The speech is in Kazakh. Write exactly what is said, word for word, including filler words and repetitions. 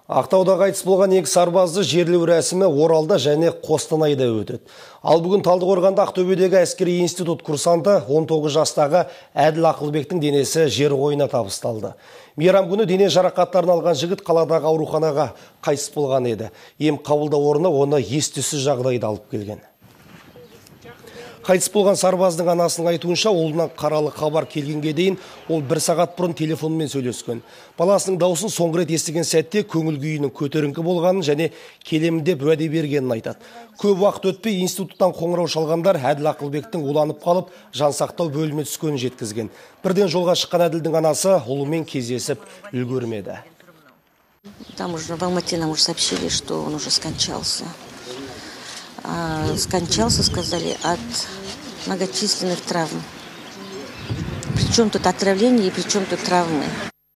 Ақтауда қайтыс болған екі сарбазды жерлеу рәсімі Оралда және Қостанайда өтеді. Ал бүгін Талдықорғанда Ақтөбедегі әскери институт курсанты он тоғыз жастағы Әділ Ақылбектің денесі жер қойнына табысталды. Мейрам күні дене жарақаттарын алған жігіт қаладағы ауруханаға қайтыс болған еді. Ем қабылдау орнына оны ес-түссіз жағдайда алып келген. Қайтыс болған сарбаздың анасының айтуынша, олынан қаралы хабар келгенге дейін ол бір сағат бұрын телефонмен сөйлескен. Баласының даусын соңғы рет естіген сәтте көңіл күйінің көтеріңкі болғанын және келемін деп уәде бергенін айтады. Көп уақыт өтпей институттан қоңырау шалғандар Әділ Ақылбектің уланып қалып, жансақтау бөліміне түскенін жеткізген. Бірден жолға шыққан Әділдің анасы ұлымен кездесіп үлгермеді. Там уже в Алмате нам уже сообщили, что он уже скончался. А, скончался, сказали, от многочисленных травм. Причем тут отравление и причем тут травмы.